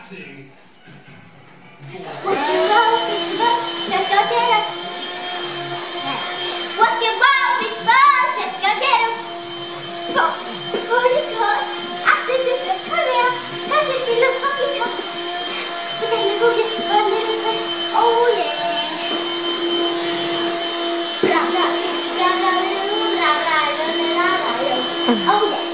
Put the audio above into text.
acting. What you want is love, just go get him. What you want is love, just go get him. Before you go, after you come here, that is the look of your cup. But then you go get one little bit. Oh yeah. Oh yeah.